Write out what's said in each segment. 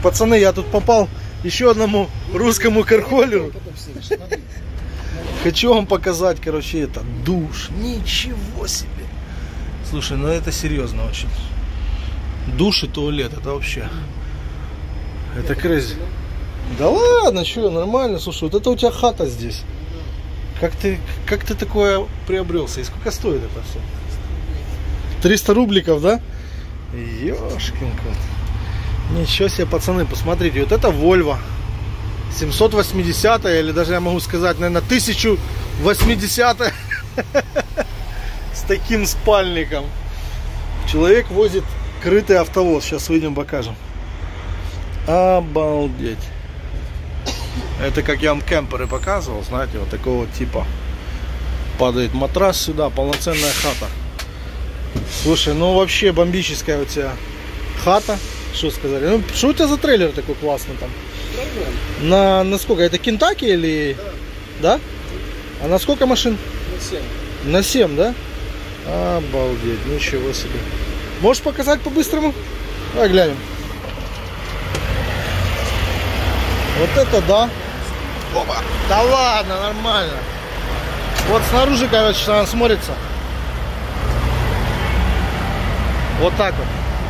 пацаны, я тут попал еще одному русскому кархолеру. Хочу вам показать, короче, это душ. Ничего себе. Слушай, ну это серьезно очень. Душ и туалет, это вообще. Это крейзи. Да ладно, что, нормально. Слушай, вот это у тебя хата здесь. Как ты такое приобрелся? И сколько стоит это все? 300 рубликов, да? Ёшкин кот. Ничего себе, пацаны, посмотрите. Вот это Volvo 780, или даже я могу сказать, наверное, 1080 с таким спальником. Человек возит крытый автовоз. Сейчас выйдем, покажем. Обалдеть. Это как я вам кемперы показывал, знаете, вот такого типа. Падает матрас сюда, полноценная хата. Слушай, ну вообще бомбическая у тебя хата. Что сказали? Ну, что у тебя за трейлер такой классный там? На сколько? Это Кентаки или... Да? А на сколько машин? На 7. На 7, да? Обалдеть, ничего себе. Можешь показать по-быстрому? Давай глянем. Вот это да. Опа. Да ладно, нормально. Вот снаружи, короче, она смотрится. Вот так вот.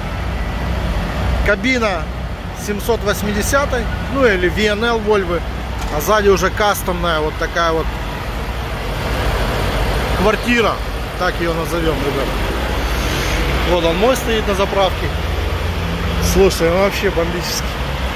Кабина 780, ну или VNL Volvo. А сзади уже кастомная вот такая вот квартира. Так ее назовем, ребята. Вот он мой стоит на заправке. Слушай, он вообще бомбический.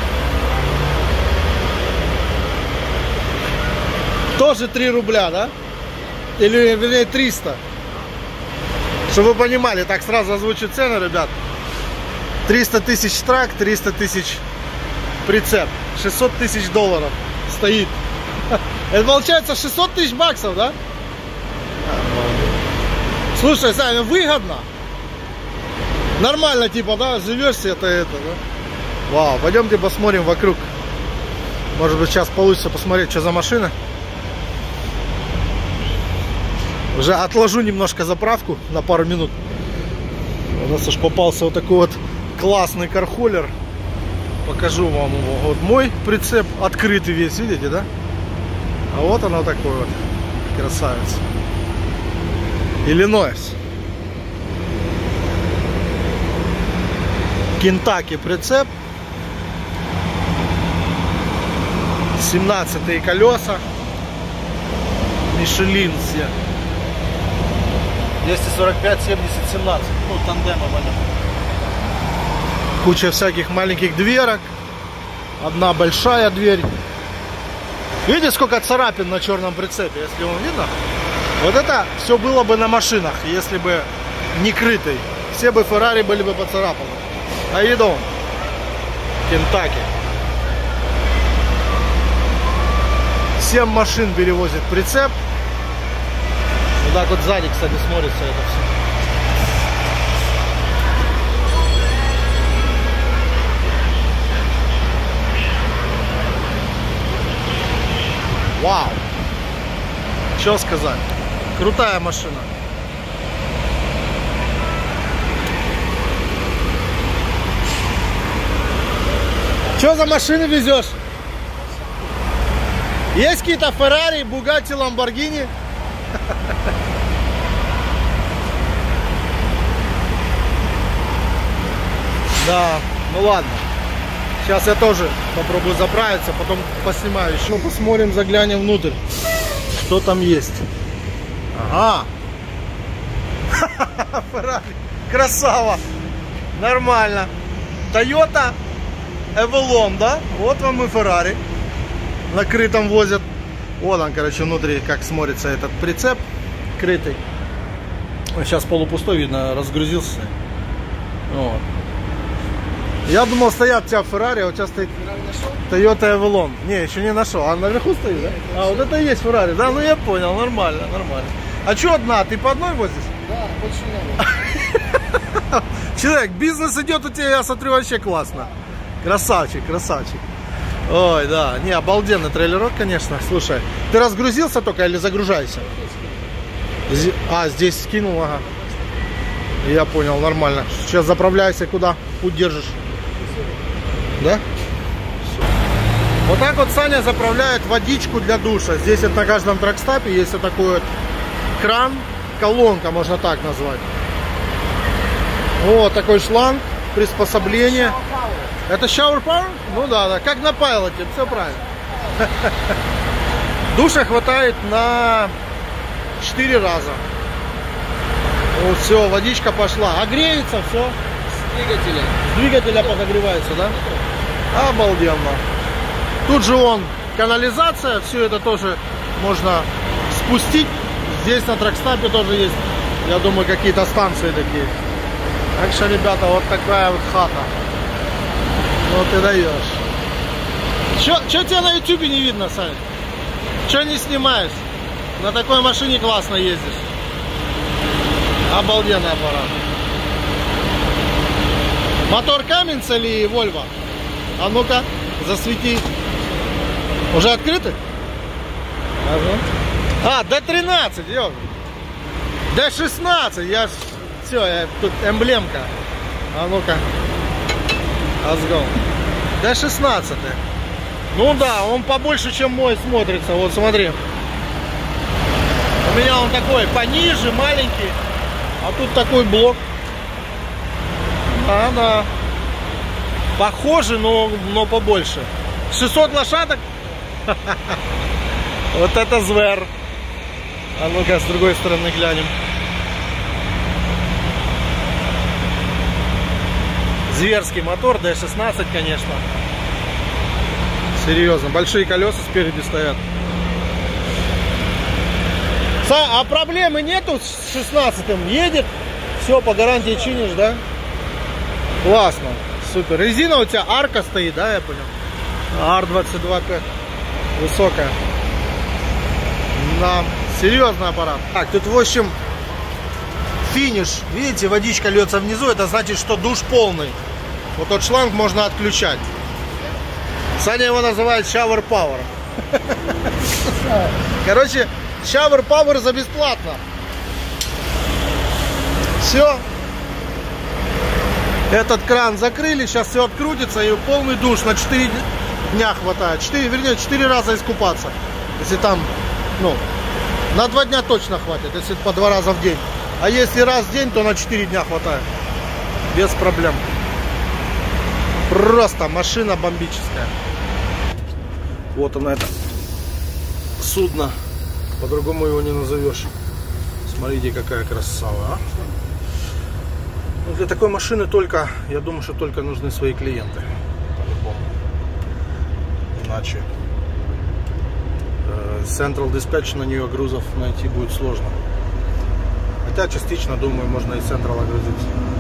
Тоже 3 рубля, да? Или, вернее, 300. Чтобы вы понимали, так сразу озвучу цены, ребят. 300 тысяч трак, 300 тысяч прицеп. 600 тысяч долларов стоит. Это получается 600 тысяч баксов, да? Слушай, Саня, выгодно. Нормально, типа, да? Живешь себе, это, да? Вау, пойдемте посмотрим вокруг. Может быть, сейчас получится посмотреть, что за машина. Уже отложу немножко заправку на пару минут. У нас уж попался вот такой вот классный кархолер. Покажу вам его. Вот мой прицеп открытый весь, видите, да? А вот оно такой вот. Красавец. Иллинойс. Кентаки прицеп. 17-е колеса. Мишелин все. 245, 70, 17. Ну, тандема в нем. Куча всяких маленьких дверок. Одна большая дверь. Видите, сколько царапин на черном прицепе, если вам видно? Вот это все было бы на машинах, если бы не крытый. Все бы Феррари были бы поцарапаны. А видом Кентаки. 7 машин перевозит прицеп. Вот так вот сзади, кстати, смотрится это все. Вау! Что сказать? Крутая машина. Что за машины везешь? Есть какие-то Феррари, Бугатти, Ламборгини? Да, ну ладно. Сейчас я тоже попробую заправиться, потом поснимаю еще. Ну, посмотрим, заглянем внутрь, что там есть. Ага. Феррари. Красава. Нормально. Toyota Avalon, да? Вот вам и Феррари. На крытом возят. Вот он, короче, внутри, как смотрится этот прицеп крытый. Сейчас полупустой, видно, разгрузился. Вот. Я думал, стоят у тебя Феррари, а у тебя стоит Toyota Avalon. Не, еще не нашел. А наверху стоит, да? А вот это и есть Феррари. Да, ну я понял, нормально, нормально. А что одна? Ты по одной возишь? Да, больше не надо. Человек, бизнес идет у тебя, я смотрю, вообще классно. Красавчик, красавчик. Ой, да, не, обалденный трейлерок, конечно. Слушай, ты разгрузился только или загружайся? А, здесь скинул, ага. Я понял, нормально. Сейчас заправляйся, куда? Путь держишь. Да? Вот так вот Саня заправляет водичку для душа. Здесь вот на каждом тракстапе есть вот такой вот кран, колонка, можно так назвать. Вот такой шланг, приспособление. Это shower power? Ну да, как на пайлоте, все правильно. Душа хватает на 4 раза. Вот все, водичка пошла. А греется все. С двигателя подогревается, да? Обалденно. Тут же канализация, все это тоже можно спустить. Здесь на тракстапе тоже есть, я думаю, какие-то станции такие. Так что, ребята, вот такая вот хата. Вот ты даешь. Че тебя на ютубе не видно, Сань? Че не снимаешь? На такой машине классно ездишь. Обалденный аппарат. Мотор Cummins или Volvo? А ну-ка, засвети. Уже открыты? А, D13, ёп. D16, все, тут эмблемка. А ну-ка. Let's go. D16. Ну да, он побольше, чем мой смотрится. Вот смотри. У меня он такой пониже, маленький. А тут такой блок. Да. Похоже, но побольше. 600 лошадок. Вот это звер. А ну-ка, с другой стороны глянем. Зверский мотор, D16, конечно. Серьезно, большие колеса спереди стоят. А проблемы нету с 16-м? Едет, все, по гарантии чинишь, да? Классно, супер. Резина у тебя арка стоит, да, я понял? R22P. Высокая. Да, серьезный аппарат. Так, тут в общем финиш. Видите, водичка льется внизу, это значит, что душ полный. Вот тот шланг можно отключать. Саня его называет shower power. Короче, shower power за бесплатно. Все. Этот кран закрыли, сейчас все открутится и полный душ на 4 дня хватает. 4 раза искупаться. Если там, на 2 дня точно хватит, если по 2 раза в день. А если раз в день, то на 4 дня хватает. Без проблем. Просто машина бомбическая. Вот она, это судно. По-другому его не назовешь. Смотрите, какая красава, а? Для такой машины только, я думаю, что только нужны свои клиенты. По-любому. Иначе Central Dispatch на нее грузов найти будет сложно. Хотя частично, думаю, можно и Central огрузиться.